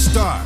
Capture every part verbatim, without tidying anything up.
Start.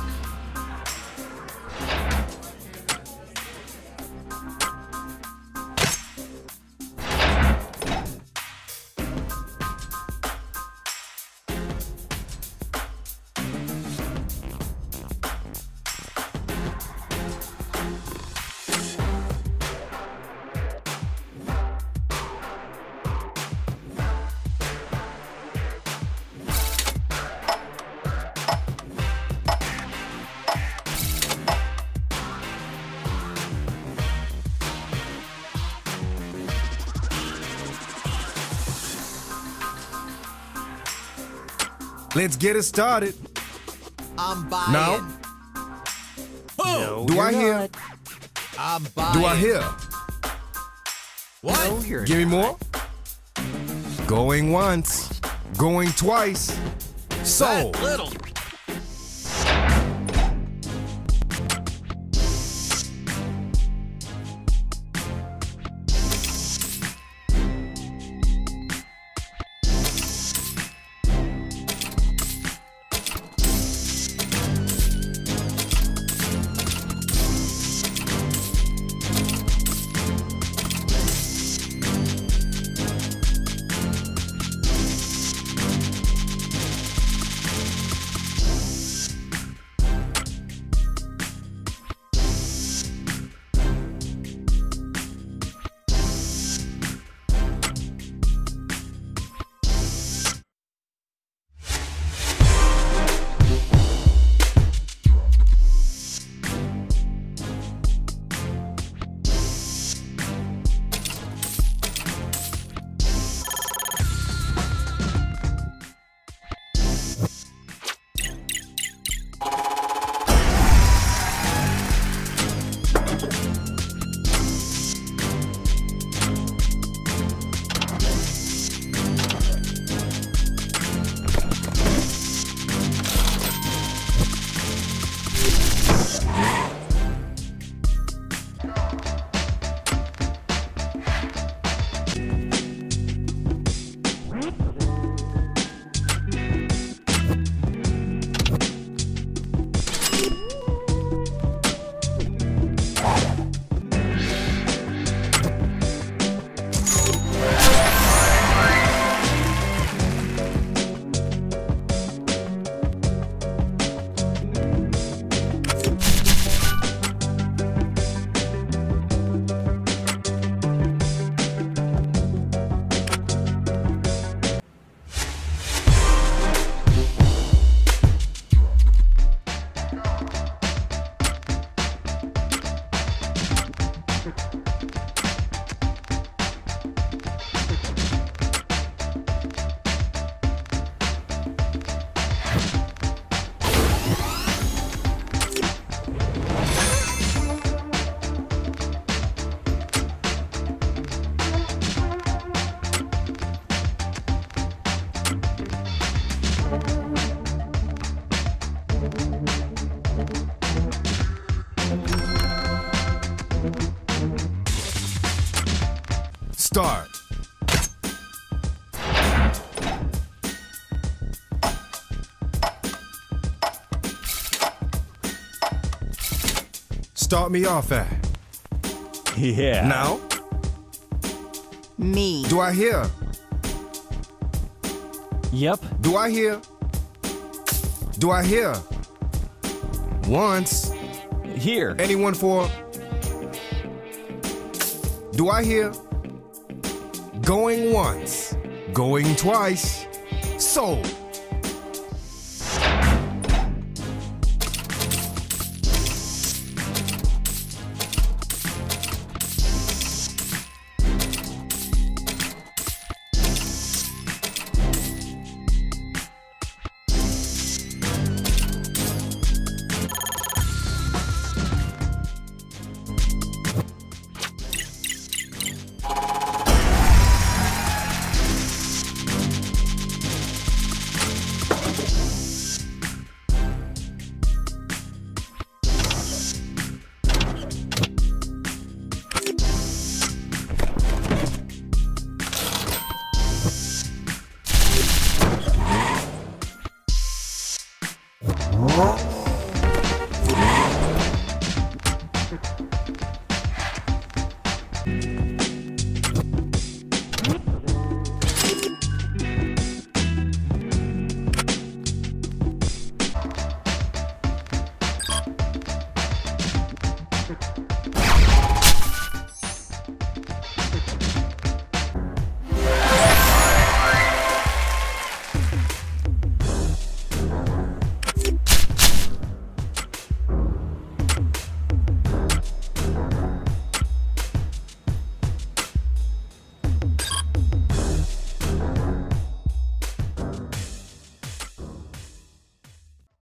Let's get it started. I'm buying. Now, Oh, do I you're hear? not. I'm buying. Do I hear? What? No, you're Give me not. more. Going once, going twice. Sold. That little. Start. Start me off at. Yeah. Now, Me. do I hear? Yep. Do I hear? Do I hear? Once. Here. Anyone for? Do I hear? Going once. Going twice. Sold.